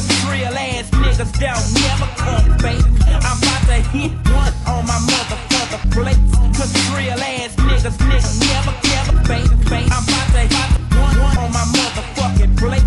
cause real ass niggas don't never come, baby. I'm about to hit one on my motherfucker plate, cause real ass niggas never, baby. I'm about to hit one on my motherfucking plate,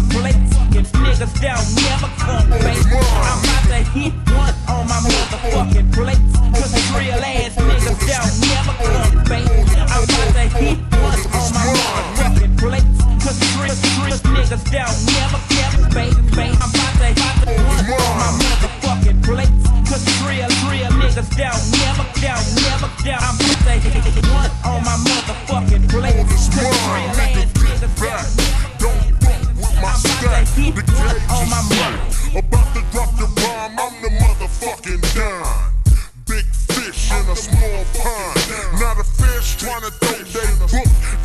niggas don't never come, baby. I'm about to hit one on my motherfucking plate, cause real ass niggas don't never come, baby. I'm about to hit one on my motherfucking plate, cause real niggas don't never, baby. I'm about to hit one on my motherfucking plate, cause real niggas don't never. I'm about to hit one on my motherfucking plate, cause real ass niggas don't fuck with my stack. The cage is right. About to drop the bomb, I'm the motherfucking Don. Big fish in a small pond. Not a fish trying to throw they hook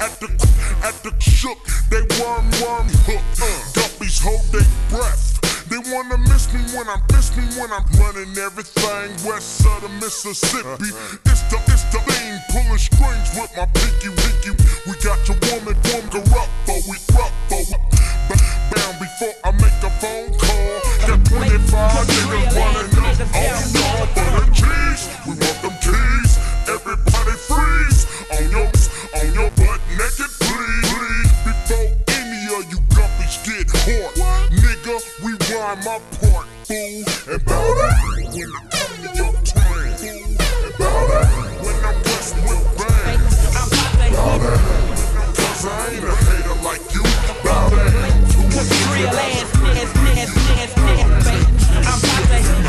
at the shook. They worm hook. Guppies hold their breath. They wanna miss me when I'm running everything west of the Mississippi. It's the lean pulling strings with my pinky. We got your woman corrupt, but we rough, bound before I make a phone call. Got 25 niggas running up. Oh no, butter cheese. We want them keys. Everybody freeze on your butt naked, please. Before any of you guppies get caught, nigga, we rhyme my part, fool. And bow down when I come to your turn, fool. And bow down when I'm west with bang. Bow down, cause I ain't a hater like you. Bow down. Cause real ass niggas, baby. I'm about to hit.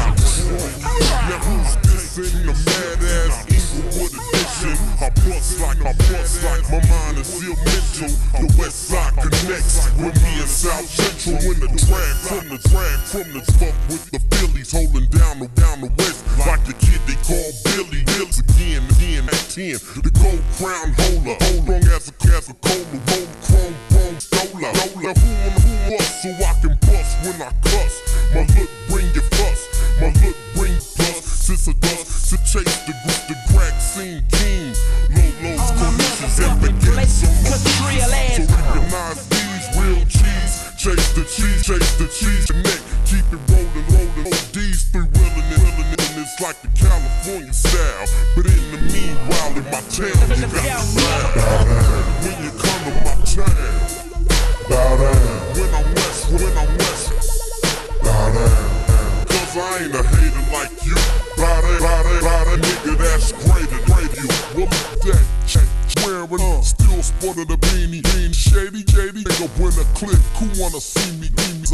Now who's this in the mad ass Inglewood edition? I bust like my mind is still mental. The west side connects with me and South Central. When the drag from the fuck with the Phillies holding down the west like the kid they call Billy. Bills again at 10. The gold crown holder, long as a cola, roll chrome stola. Who was so I can bust when I cuss? My look bring your fuss, my look bring plus. Since a dust to chase the crack scene king. Lolos, conditions, and baguettes on my feet. So recognize these real cheese. Chase the cheese, your neck. Keep it rolling. These three willin' it. It's like the California style. But in the meanwhile, in my town, you got to bow down. When you come to my town, bow down. When I'm west, bow down. Cause I ain't a hater like you. Bow down, nigga, that's greater than you. Well, that check. Wearing, still sporting a beanie, shady, nigga when a clip, who wanna see me,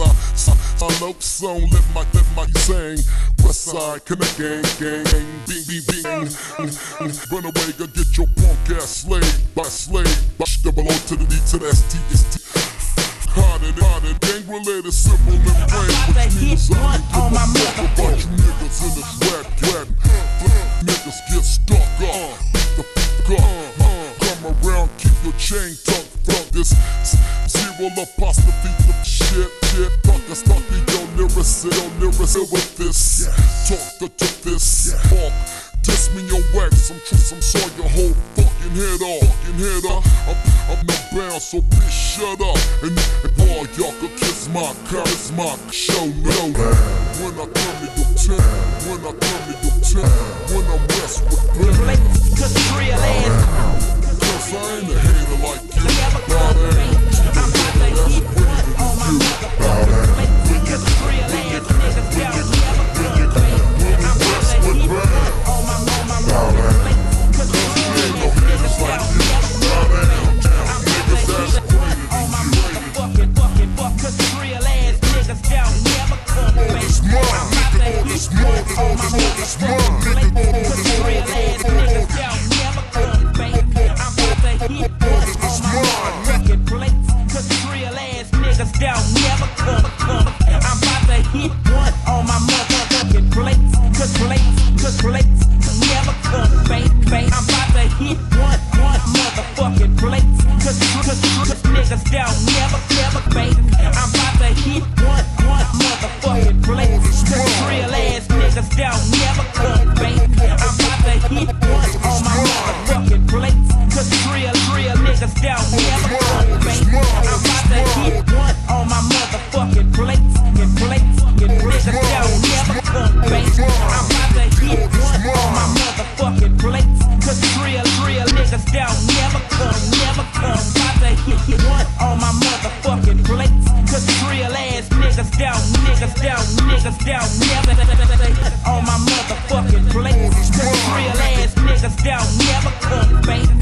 I love song, let my sang, Westside Connect gang, bing, run away, go get your punk ass slave, by double O to the D to the ST, harder, gang related, simple and plain, which means I ain't give a fuck about you niggas in this rap, niggas get stuck up, beat the fuck up. Come around, keep your chain tucked. This zero apostrophe the shit. Stuck in your lyrics with this. Talk to this. Hawk, diss me your wax. I'm saw your whole fucking head off. I'm no bound, so bitch shut up. And all y'all could kiss my show no. When I come to your town, when I'm west with bang. Cause real ass. Cause I ain't a hater like you. Bow down. I'm about to hit one on my motherfucking plate. Cause real ass niggas down never come, baby. I'm about to hit one on my motherfucking plate. Cause real ass niggas down never come, baby. I'm about to hit one on my motherfucking fuck. Cause real ass niggas down never come, baby. I'm about to hit one on my motherfucking plate. Cause real ass niggas down never come, baby. Hit one on my motherfucking plate. Cause real ass niggas down never come. I'm about to hit one on my motherfucking plate. Cause plates never come, baby. I'm about to hit one motherfucking plate. Cause niggas down never, baby. I'm about to hit one motherfucking plate. Cause real ass niggas down never come, baby. I'm about to hit one on my motherfucking plate. Cause real niggas down never come, baby. I'm about to hit one on my motherfucking plate. don't never on my motherfucking plate. Cause real ass niggas don't never come, baby.